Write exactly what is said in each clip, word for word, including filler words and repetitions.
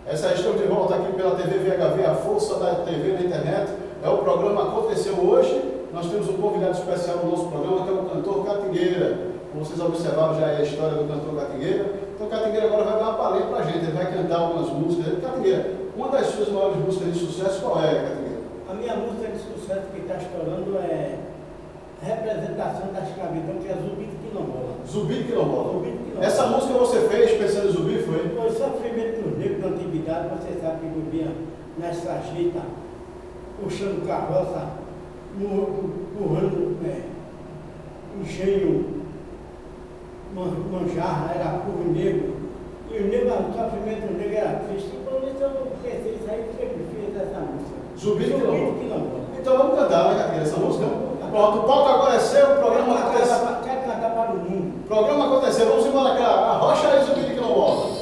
Essa estamos de volta aqui pela T V V H V, a força da T V na internet. É o programa Aconteceu Hoje. Nós temos um convidado especial no nosso programa, que é o cantor Catingueira. Como vocês observaram já é a história do cantor Catingueira. Então Catingueira agora vai dar uma palhinha pra gente, ele vai cantar algumas músicas. Catingueira, uma das suas maiores músicas de sucesso, qual é, Catingueira? A minha música de sucesso que está estourando é Representação da Escravidão, que é Zumbi de Quilombola. Zumbi de Quilombola. Zumbi de Quilombola. Essa música você fez pensando em zumbi, foi? Foi sofrimento dos negros da antiguidade, você sabe que vivia nas sarjetas, puxando carroça, empurrando é, engenho, manjarra, era povo negro. E o negro, o sofrimento do negro era triste. Então eu pensei isso aí, sempre fiz essa música. Zumbi de Quilombola. Quilombola. Então vamos cantar, né, Catingueira, essa música? Pronto, o palco agora é seu, o programa aconteceu. Quero cantar para o mundo. O programa aconteceu, vamos embora cá. Arrocha aí, Zumbi de Quilombola.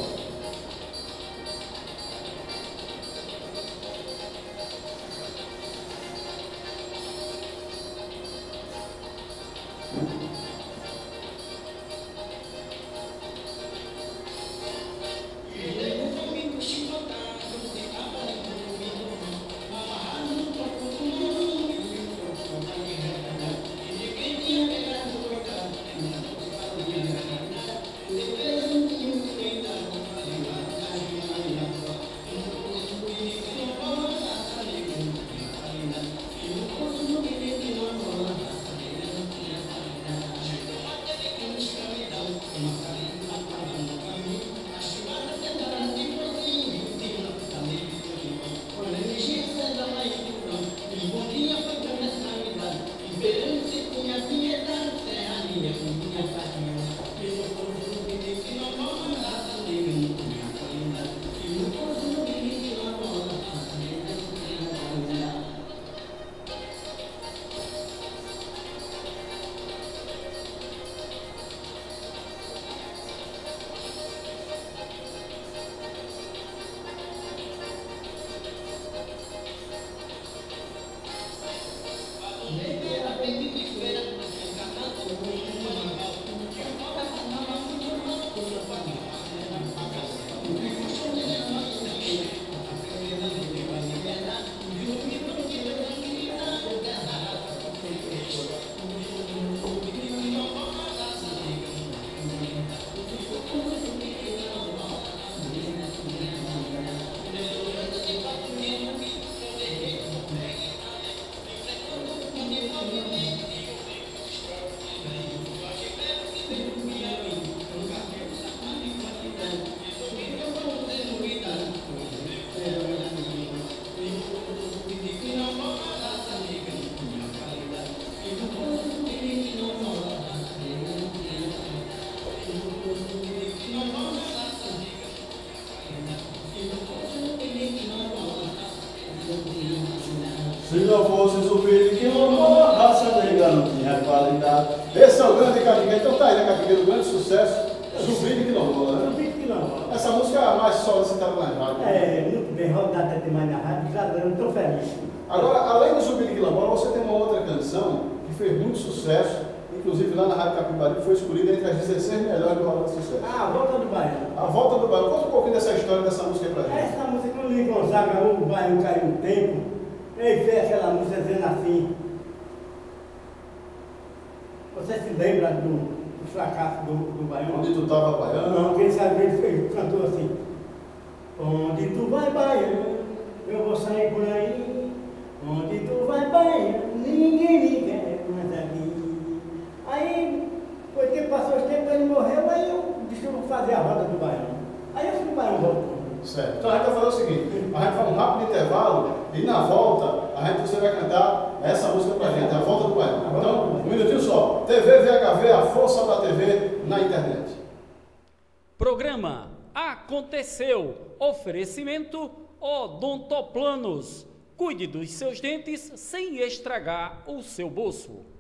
Se não fosse Zumbi de Quilombola, raça negra não tinha qualidade. Esse é o grande Catingueira. Então tá aí, né, Catingueira? O grande sucesso, Zumbi de Quilombola, né? Zumbi de Quilombola. Essa música é a mais solicitada na rádio. É, muito bem, rodada demais na rádio, já eu estou feliz. Agora, além do Zumbi de Quilombola, você tem uma outra canção que fez muito sucesso, inclusive lá na Rádio Capibari, que foi escolhida entre as dezesseis melhores do Roda de Sucesso. Ah, a Volta do Baiano. A Volta do Baiano. Conta um pouquinho dessa história dessa música aí pra gente. Essa música, quando o Luiz Gonzaga, o Baiano caiu no tempo, ele fez aquela música dizendo assim. Você se lembra do, do fracasso do, do Baiano? Onde tu tava baiano? Não, quem sabe ele, ele cantou assim. Onde tu vai, Baiano, eu vou sair por aí. Onde tu vai, Baiano, ninguém me quer mais aqui. Aí, foi que passou os tempos, ele morreu, aí eu disse que eu vou fazer a roda do Baiano. Aí eu fui no Baiano voltou. Certo. Então a gente vai fazer o seguinte, a gente faz um rápido intervalo e na volta a gente, você vai cantar essa música pra gente, a Volta do Baiano. Então, um minutinho só. T V V H V, a força da T V na internet. Programa Aconteceu. Oferecimento Odontoplanos. Cuide dos seus dentes sem estragar o seu bolso.